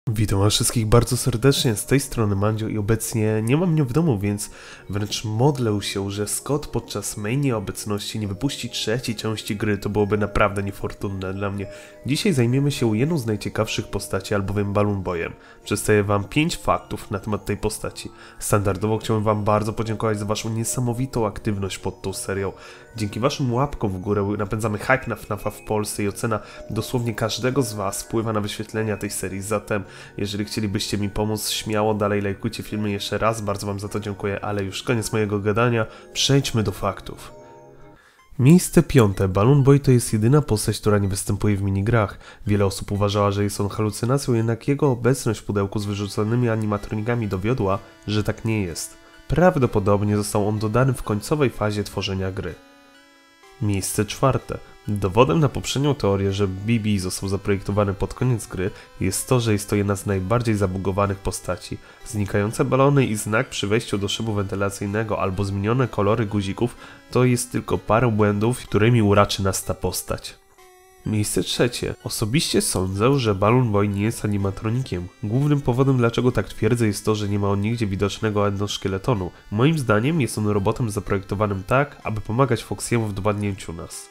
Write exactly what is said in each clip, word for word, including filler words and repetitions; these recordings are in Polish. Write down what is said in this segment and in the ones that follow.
Witam was wszystkich bardzo serdecznie, z tej strony Mandzio i obecnie nie mam mnie w domu, więc wręcz modlę się, że Scott podczas mojej nieobecności nie wypuści trzeciej części gry, to byłoby naprawdę niefortunne dla mnie. Dzisiaj zajmiemy się jedną z najciekawszych postaci, albowiem Balloon Boyem. Przedstawię wam pięć faktów na temat tej postaci. Standardowo chciałem wam bardzo podziękować za waszą niesamowitą aktywność pod tą serią. Dzięki waszym łapkom w górę napędzamy hype na F NAFa w Polsce i ocena dosłownie każdego z was wpływa na wyświetlenia tej serii, zatem jeżeli chcielibyście mi pomóc, śmiało dalej lajkujcie filmy jeszcze raz, bardzo wam za to dziękuję, ale już koniec mojego gadania, przejdźmy do faktów. Miejsce piąte. Balloon Boy to jest jedyna postać, która nie występuje w minigrach. Wiele osób uważała, że jest on halucynacją, jednak jego obecność w pudełku z wyrzuconymi animatronikami dowiodła, że tak nie jest. Prawdopodobnie został on dodany w końcowej fazie tworzenia gry. Miejsce czwarte. Dowodem na poprzednią teorię, że B B został zaprojektowany pod koniec gry, jest to, że jest to jedna z najbardziej zabugowanych postaci. Znikające balony i znak przy wejściu do szybu wentylacyjnego albo zmienione kolory guzików to jest tylko parę błędów, którymi uraczy nas ta postać. Miejsce trzecie. Osobiście sądzę, że Balloon Boy nie jest animatronikiem. Głównym powodem, dlaczego tak twierdzę, jest to, że nie ma on nigdzie widocznego endoszkieletonu. Moim zdaniem jest on robotem zaprojektowanym tak, aby pomagać Foxy'emu w dopadnięciu nas.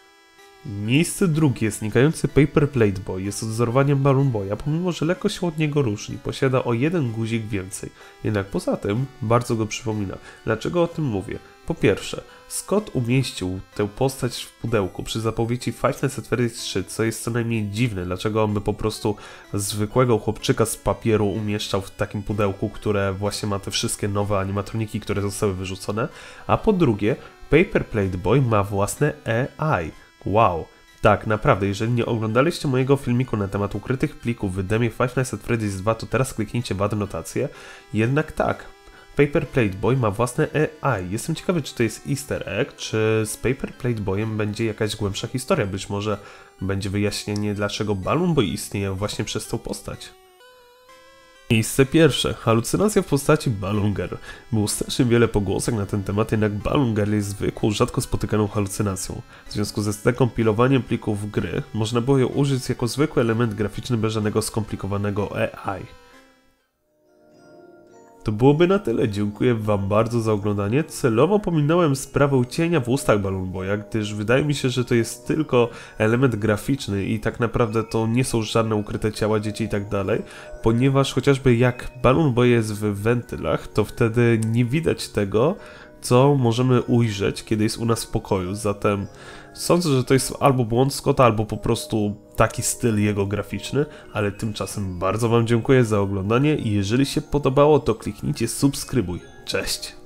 Miejsce drugie. Znikający Paper Plate Boy jest odzorowaniem Balloon Boya, pomimo że lekko się od niego różni. Posiada o jeden guzik więcej. Jednak poza tym bardzo go przypomina. Dlaczego o tym mówię? Po pierwsze, Scott umieścił tę postać w pudełku przy zapowiedzi Five Nights at Freddy's trzy, co jest co najmniej dziwne, dlaczego on by po prostu zwykłego chłopczyka z papieru umieszczał w takim pudełku, które właśnie ma te wszystkie nowe animatroniki, które zostały wyrzucone. A po drugie, Paper Plate Boy ma własne A I. Wow, tak, naprawdę, jeżeli nie oglądaliście mojego filmiku na temat ukrytych plików w demie Five Nights at Freddy's dwa, to teraz kliknijcie w adnotację. Jednak tak, Paper Plate Boy ma własne A I. Jestem ciekawy, czy to jest easter egg, czy z Paper Plate Boyem będzie jakaś głębsza historia. Być może będzie wyjaśnienie, dlaczego Balloon Boy istnieje właśnie przez tą postać. Miejsce pierwsze. Halucynacja w postaci Balloon Girl. Było strasznie wiele pogłosek na ten temat, jednak Balloon Girl jest zwykłą, rzadko spotykaną halucynacją. W związku ze zdekompilowaniem plików gry, można było ją użyć jako zwykły element graficzny bez żadnego skomplikowanego A I. To byłoby na tyle, dziękuję wam bardzo za oglądanie. Celowo pominąłem sprawę cienia w ustach Balloon Boya, gdyż wydaje mi się, że to jest tylko element graficzny i tak naprawdę to nie są żadne ukryte ciała dzieci i tak dalej, ponieważ chociażby jak Balloon Boy jest w wentylach, to wtedy nie widać tego, co możemy ujrzeć, kiedy jest u nas w pokoju, zatem sądzę, że to jest albo błąd Scotta, albo po prostu taki styl jego graficzny, ale tymczasem bardzo wam dziękuję za oglądanie i jeżeli się podobało, to kliknijcie subskrybuj. Cześć!